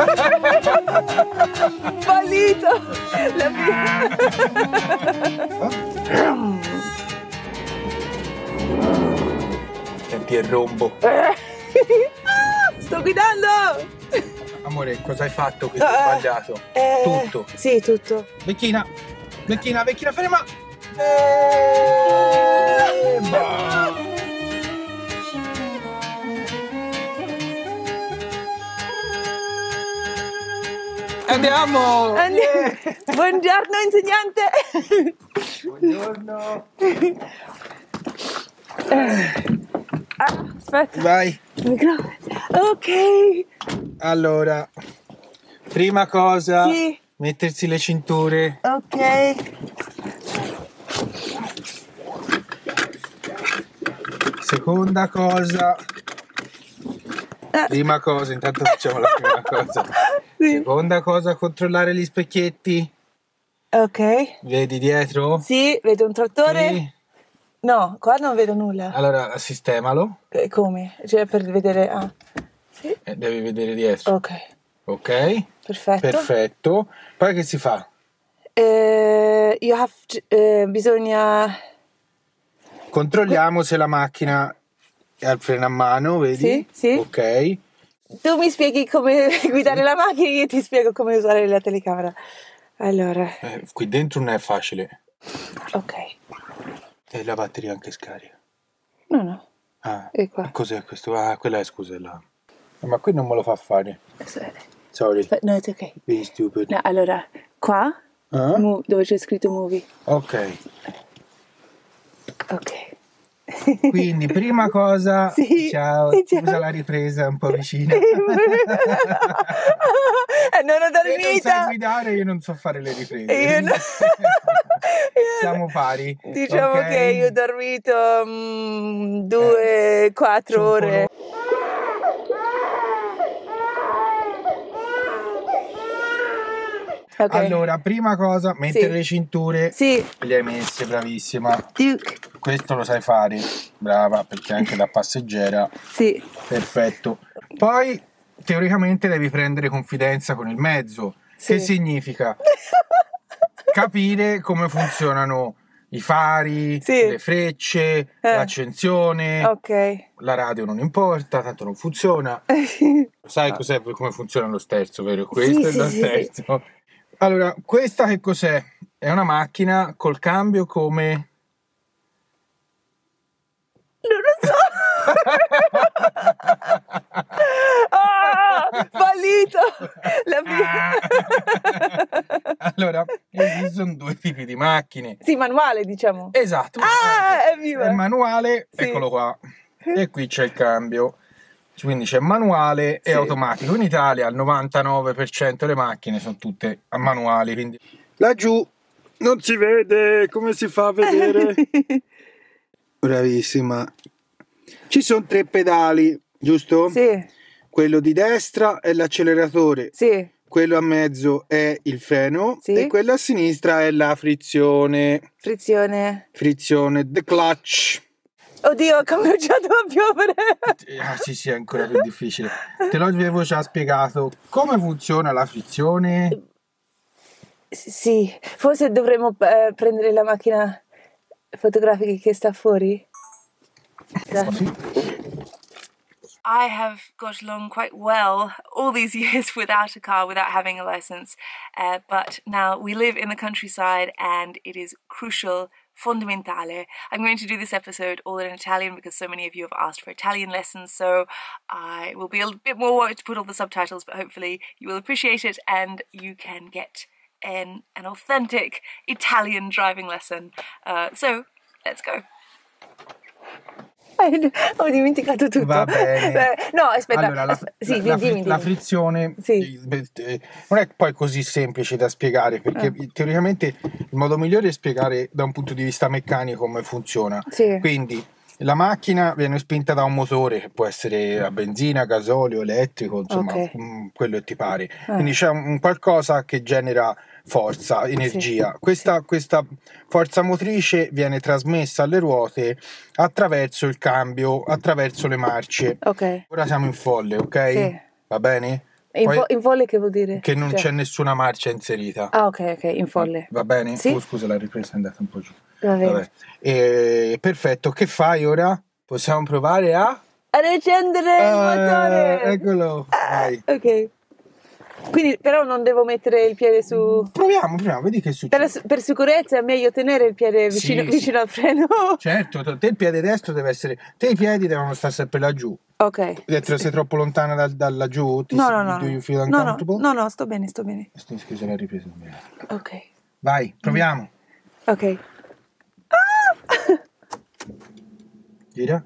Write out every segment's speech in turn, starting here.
Fallito! La Senti il rombo. Sto guidando! Amore, cosa hai fatto che hai sbagliato? Tutto. Sì, tutto. Vecchina, ferma! Andiamo! Buongiorno insegnante! Buongiorno! Aspetta. Vai! Ok! Allora, prima cosa, Sì. mettersi le cinture. Ok. Seconda cosa, prima cosa, intanto facciamo la prima cosa. Sì. Seconda cosa, controllare gli specchietti. Ok. Vedi dietro? Sì, vedo un trattore. Sì. No, qua non vedo nulla. Allora, sistemalo. Come? Cioè, per vedere... Ah. Sì. Devi vedere dietro. Ok. Ok? Perfetto. Perfetto. Poi che si fa? Bisogna... Controlliamo se la macchina è al freno a mano, vedi? Sì, sì. Ok. Tu mi spieghi come guidare la macchina e io ti spiego come usare la telecamera. Allora. Qui dentro non è facile. Ok. E la batteria anche scarica. No. Ah, E qua. cos'è questo? Ah, quella è, scusa, là. Ma qui non me lo fa fare. Sorry. No, it's okay. Be stupid. No, allora, qua, dove c'è scritto movie. Ok. Ok. Quindi, prima cosa, Sì, ciao, ciao. usa la ripresa un po' vicina. Non ho Se non sai dormito. guidare, io non so fare le riprese. Io no. Siamo pari. Diciamo ok? che io ho dormito 2-4 ore. Okay. Allora, prima cosa, mettere Sì. le cinture. Sì. Le hai messe, bravissima. Duke. Questo lo sai fare, brava, perché anche da passeggera. Sì. Perfetto. Poi, teoricamente, devi prendere confidenza con il mezzo. Sì. Che significa? Capire come funzionano i fari, Sì. le frecce, l'accensione. Ok. La radio non importa, tanto non funziona. Sai cos'è, come funziona lo sterzo, vero? Questo è lo sterzo. Sì. Allora, questa che cos'è? È una macchina col cambio come... Non lo so. Fallito. Allora, esistono due tipi di macchine. Sì, manuale, diciamo. Esatto. Evviva. È manuale, sì. Eccolo qua. E qui c'è il cambio. Quindi c'è manuale e automatico. In Italia il 99% delle macchine sono tutte a manuali. Quindi... Laggiù non si vede, come si fa a vedere? Bravissima. Ci sono 3 pedali, giusto? Sì. Quello di destra è l'acceleratore. Sì. Quello a mezzo è il freno. Sì. E quello a sinistra è la frizione. Frizione, the clutch. Oddio, ho cominciato a piovere. Sì, è ancora più difficile. Te l'avevo già spiegato. Come funziona la frizione? Sì, forse dovremmo prendere la macchina fotografica che sta fuori. I have got along quite well all these years without a car, without having a license, but now we live in the countryside and it is crucial, fondamentale. I'm going to do this episode all in Italian because so many of you have asked for Italian lessons, so I will be a bit more worried to put all the subtitles, but hopefully you will appreciate it and you can get an authentic Italian driving lesson. So, let's go. Ho dimenticato tutto. Va bene. No, aspetta. Allora, dimmi. La frizione non è poi così semplice da spiegare, perché teoricamente il modo migliore è spiegare da un punto di vista meccanico come funziona. Sì. Quindi la macchina viene spinta da un motore che può essere a benzina, gasolio, elettrico, insomma, quello che ti pare. Quindi c'è un qualcosa che genera forza, energia. Questa forza motrice viene trasmessa alle ruote attraverso il cambio, attraverso le marce. Ora siamo in folle, ok? Sì. Va bene? In folle che vuol dire? Che non c'è nessuna marcia inserita. Ah, ok, in folle. Va bene? Sì? Oh, scusa, la ripresa è andata un po' giù. Va bene. Perfetto, che fai ora? Possiamo provare a riaccendere il motore! Eccolo, vai. Ok. Quindi però non devo mettere il piede su... Proviamo, vedi che succede. Per sicurezza è meglio tenere il piede vicino al freno. Certo, te il piede destro deve essere... Te i piedi devono stare sempre laggiù. Ok. Sei troppo lontana da laggiù? No, sto bene. Scusa, la ripresa. Ok. Vai, proviamo. Ok. Gira.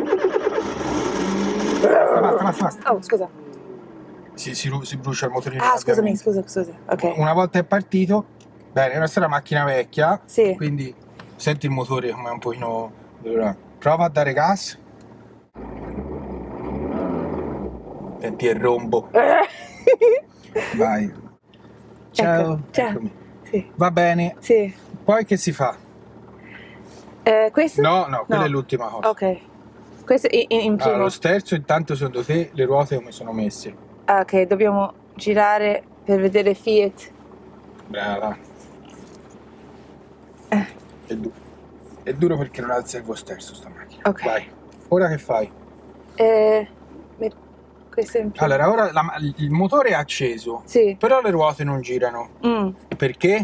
Basta. Oh, scusa. Si brucia il motorino. Scusami. Ok. Una volta è partito, bene, questa è una macchina vecchia, sì. Quindi senti il motore come un pochino... Prova a dare gas. Senti il rombo. Vai. Ciao. Eccomi. Sì. Va bene. Sì. Poi che si fa? Questo? No, quella è l'ultima cosa. Ok. Questo in primo. Allora, lo sterzo intanto secondo te le ruote come sono messe? Ok, dobbiamo girare per vedere Fiat. Brava. È duro perché non ha il servo sterzo sta macchina. Ok. Vai. Ora che fai? Questo è in primo. Allora, ora il motore è acceso. Sì. Però le ruote non girano. Perché?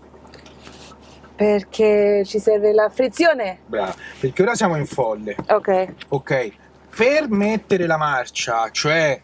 Perché ci serve la frizione. Brava. Perché ora siamo in folle. Ok. Per mettere la marcia, cioè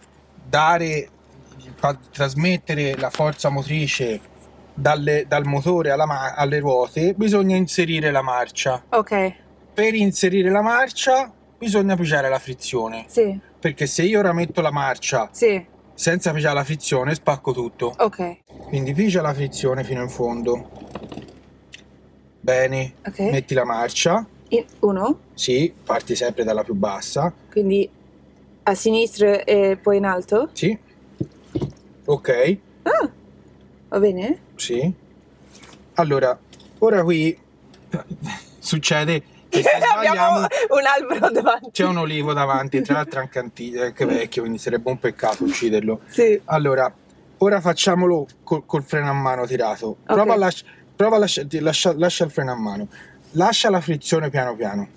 trasmettere la forza motrice dal motore alle ruote, bisogna inserire la marcia. Ok. Per inserire la marcia bisogna pigiare la frizione. Sì. Perché se io ora metto la marcia senza pigiare la frizione spacco tutto. Ok. Quindi pigia la frizione fino in fondo. Bene. Ok. Metti la marcia. Uno? Sì, parti sempre dalla più bassa. Quindi a sinistra e poi in alto? Sì. Ok. Va bene? Sì. Allora, ora qui succede che se abbiamo un albero davanti. C'è un olivo davanti, tra l'altro anche vecchio, quindi sarebbe un peccato ucciderlo. Sì. Allora, ora facciamolo col freno a mano tirato. Okay. Prova a lascia il freno a mano. Lascia la frizione piano piano.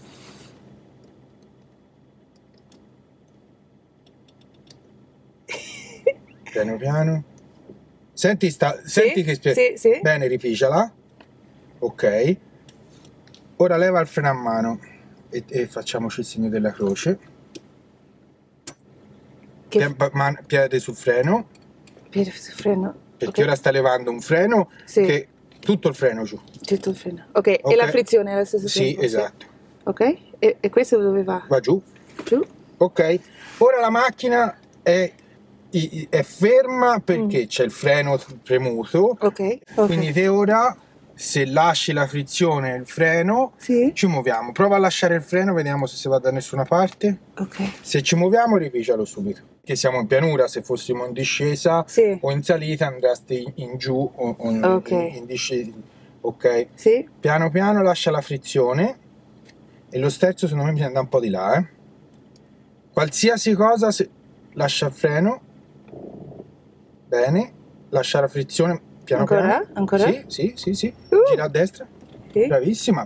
Piano piano. Senti che sì. Bene, ripigiala. Ok. Ora leva il freno a mano e facciamoci il segno della croce. Piede sul freno. Piede sul freno. Perché ora sta levando un freno che tutto il freno giù. Tutto il freno. Ok, e la frizione è la stessa cosa? Sì, esatto. Ok, e questo dove va? Va giù. Giù. Ok, ora la macchina è ferma perché c'è il freno premuto. Ok. Quindi te ora, se lasci la frizione e il freno, ci muoviamo. Prova a lasciare il freno, vediamo se si va da nessuna parte. Ok. Se ci muoviamo, ripigialo subito. Che siamo in pianura, se fossimo in discesa o in salita andresti in giù o in discesa. Ok? Sì. Piano piano lascia la frizione e lo sterzo secondo me bisogna andare un po' di là. Qualsiasi cosa, lascia il freno. Bene. Lascia la frizione piano piano. Ancora? Sì. Gira a destra. Sì. Bravissima.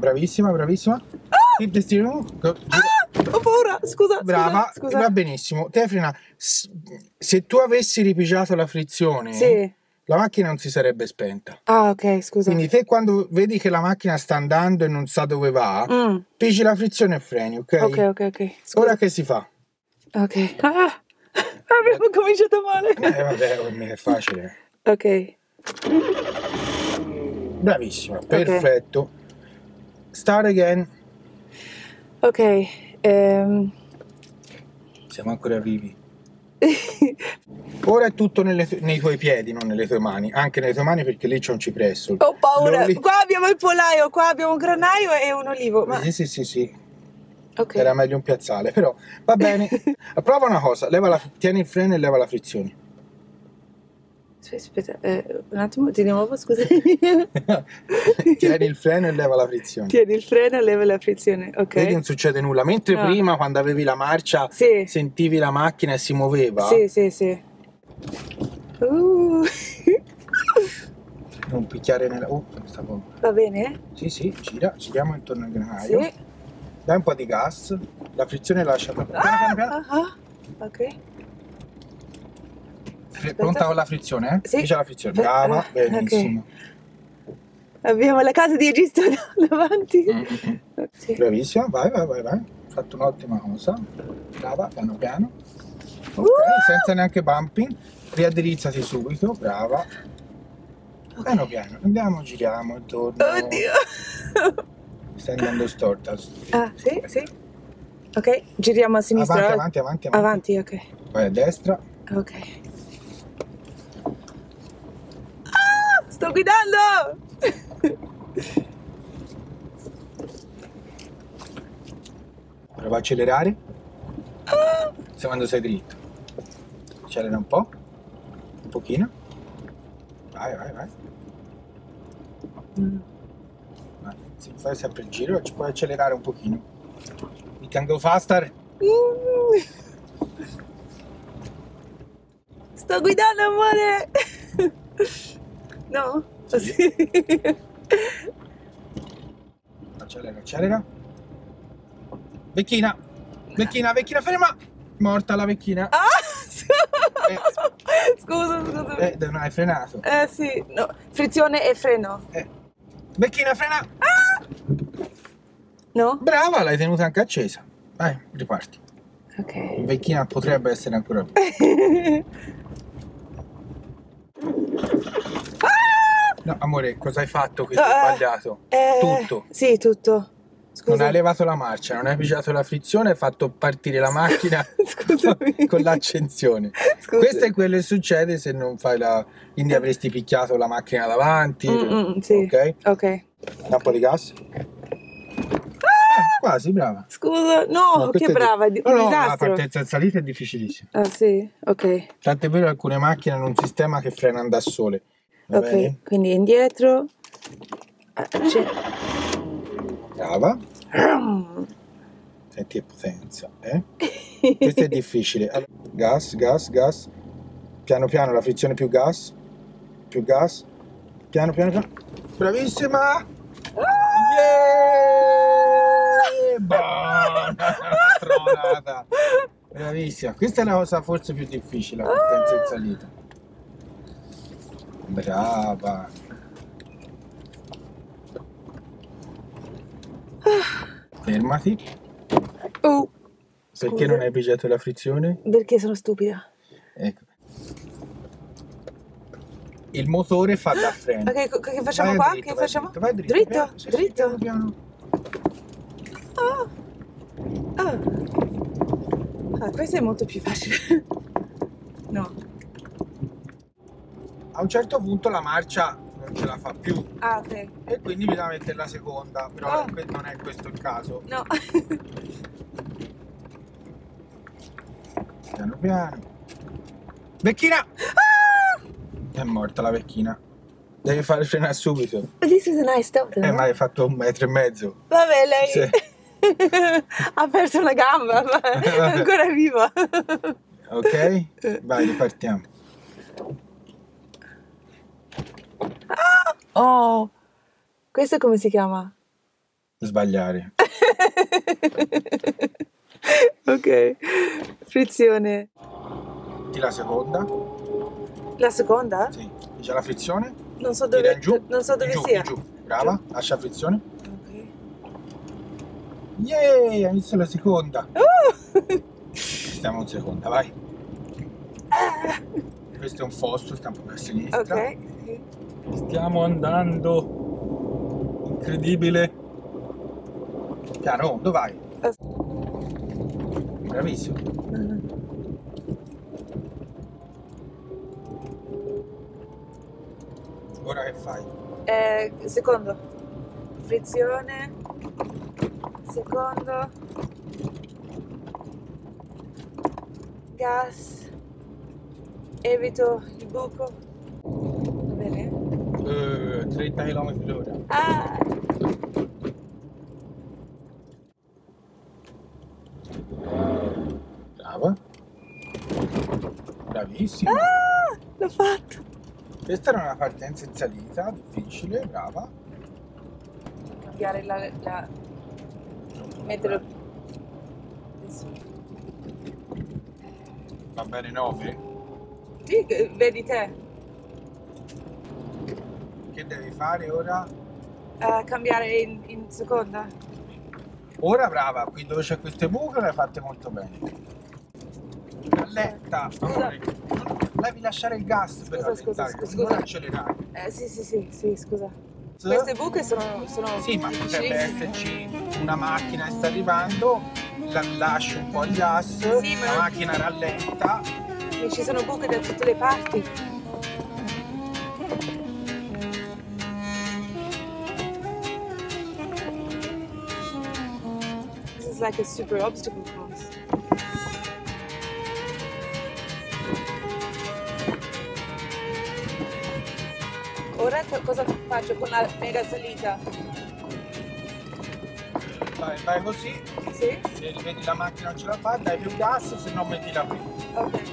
Ho paura, scusa. Brava, scusa. Va benissimo. Te frena. Se tu avessi ripigiato la frizione, la macchina non si sarebbe spenta. Ah, ok, scusa. Quindi te quando vedi che la macchina sta andando e non sa dove va, pigi la frizione e freni, ok? Ok. Scusa. Ora che si fa? Ok. Abbiamo cominciato male. Vabbè, per me è facile. Ok. Bravissima, perfetto. Start again. Ok. Siamo ancora vivi. Ora è tutto nei tuoi piedi, non nelle tue mani. Anche nelle tue mani perché lì c'è un cipresso. Ho paura. Qua abbiamo il polaio, qua abbiamo un granaio e un olivo. Sì. Okay. Era meglio un piazzale, però va bene. Prova una cosa, tieni il freno e leva la frizione. Aspetta, un attimo, di nuovo, scusa. Tieni il freno e leva la frizione. Tieni il freno e leva la frizione, ok. Vedi, non succede nulla. Mentre prima, quando avevi la marcia, sentivi la macchina e si muoveva. Sì. Non picchiare nella... Va bene? Sì, giriamo intorno al granaio. Sì. Dai un po' di gas, la frizione lasciata piano. Ok. Pronta con la frizione? Sì. Qui c'è la frizione, brava, benissimo. Okay. Abbiamo la casa di Egisto davanti. Sì. Bravissima, vai. Hai fatto un'ottima cosa. Brava, piano. Ok, senza neanche bumping. Riaddrizzati subito, brava. Okay. Piano. Andiamo, giriamo intorno. Oddio. Stai andando storta. Sì. Ok, giriamo a sinistra. Avanti, ok. Vai a destra. Ok. Sto guidando! Prova a accelerare. Se quando sei dritto. Accelera un po'. Un pochino. Vai. Fai sempre il giro, ci puoi accelerare un pochino. We can go faster. Sto guidando, amore. No? Sì. Accelera. Vecchina, ferma. Morta la vecchina. Scusa. Non hai frenato. Sì, no. Frizione e freno. Vecchina, frena. No? Brava, l'hai tenuta anche accesa. Vai, riparti. Ok. Vecchina potrebbe essere ancora più. No, amore, cosa hai fatto che hai sbagliato? Tutto. Sì, tutto. Scusa. Non hai levato la marcia, non hai pigiato la frizione, hai fatto partire la macchina con l'accensione. Questo è quello che succede se non fai la... Quindi avresti picchiato la macchina davanti. Sì. Ok. Da un po' di gas. Quasi, brava. Scusa, no, che brava, un disastro. La partenza in salita è difficilissima. Sì? Ok. Tant'è vero che alcune macchine hanno un sistema che frena da sole. Va bene? Quindi indietro. Brava. Senti che potenza, Questo è difficile. Allora, gas. Piano la frizione più gas. Piano. Bravissima! Buona! Tronata! Bravissima. Questa è la cosa forse più difficile, la partenza in salita. Brava! Fermati. Perché non hai pigiato la frizione? Perché sono stupida. Ecco. Il motore fa da freno. Ok, che facciamo qua? Che facciamo? Vai dritto. Dritto? Sì, piano. Questo è molto più facile. No. A un certo punto la marcia non ce la fa più. Ok. E quindi bisogna mettere la seconda, però non è questo il caso. No. Piano. Vecchina! È morta la vecchina. Devi fare frenare subito. This is a nice stop, though. Ma hai fatto 1,5 metri. Vabbè, lei Sì. ha perso una gamba, ma è ancora viva. Ok? Vai, ripartiamo. Questo come si chiama? Sbagliare. Ok. Frizione. La seconda. La seconda? Sì. C'è la frizione. Non so dove, sia. Giù. Brava. Giù. Lascia frizione. Ok. Yay! Hai visto la seconda. Stiamo in seconda, vai. Questo è un fosso, stiamo a sinistra. Ok. Stiamo andando. Incredibile. Piano, dove vai? Bravissimo. Ora che fai? Secondo. Frizione. Secondo. Gas. Evito il buco. Va bene? 30 km/h. Brava. Bravissima. L'ho fatto! Questa era una partenza in salita, difficile, brava. Cambiare la... metterlo... Va bene 9? Sì, vedi te. Che devi fare ora? Cambiare in seconda. Ora brava, qui dove c'è queste buche le hai fatte molto bene. Rallenta, amore. Devi lasciare il gas per rallentare, non accelerare. Sì, scusa. Queste buche sono sì, ma potrebbe esserci una macchina che sta arrivando, lasci un po' il gas, sì, la macchina rallenta. E ci sono buche da tutte le parti. This is like a super obstacle course. Ora cosa faccio con la mega salita? Vai così, sì? Se vedi la macchina non ce la fa, dai più gas, se no metti la prima. Ok.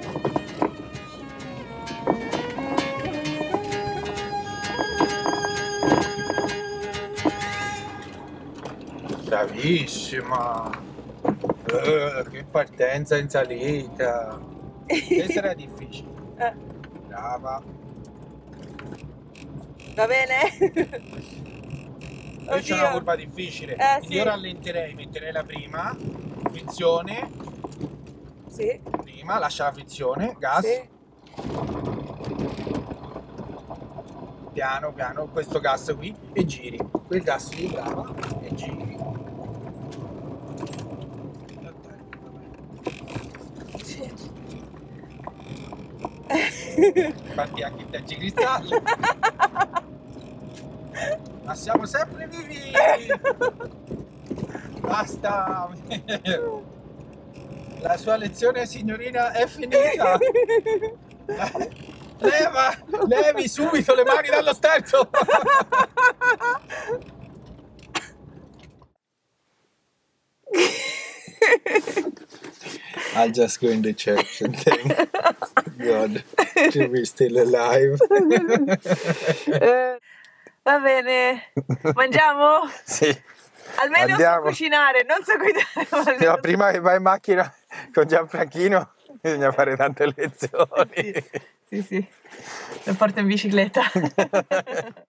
Bravissima! Che partenza in salita! Questa era difficile. Brava! Va bene? Questa è una curva difficile. Sì. Io rallenterei, metterei la prima, frizione. Sì. Prima, lascia la frizione, gas. Sì. Piano piano, questo gas qui e giri. Quel gas lì, brava, e giri. Infatti anche il tergicristallo. Ma siamo sempre vivi! Basta! La sua lezione, signorina, è finita! Levi subito le mani dallo sterzo! I'll just go in the church and thank God to be still alive. Va bene, mangiamo? Sì. Almeno so cucinare, non so guidare. Ma prima che vai in macchina con Gianfranchino bisogna fare tante lezioni. Sì, lo porto in bicicletta.